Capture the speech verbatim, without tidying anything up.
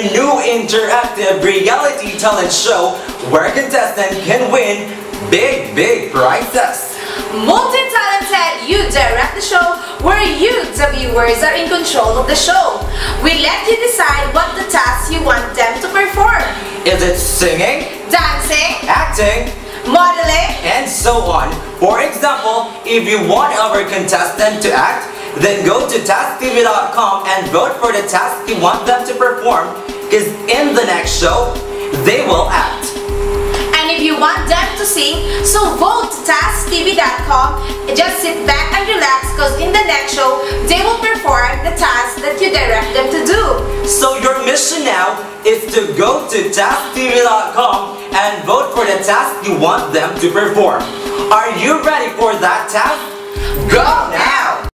a new interactive reality talent show where contestants can win big, big prizes. Multi-talented, you direct the show where you, the viewers, are in control of the show. We let you decide what the tasks you want them to perform. Is it singing, Dancing, acting, modeling, and so on? For example, if you want our contestant to act, then go to task T V dot com and vote for the task you want them to perform, because in the next show, they will act. and if you want them to sing, so vote task T V dot com. Just sit back and relax, because in the next show, they will perform the task that you direct them to do. So your mission now is to go to task T V dot com and vote for the task you want them to perform. Are you ready for that task? Go now!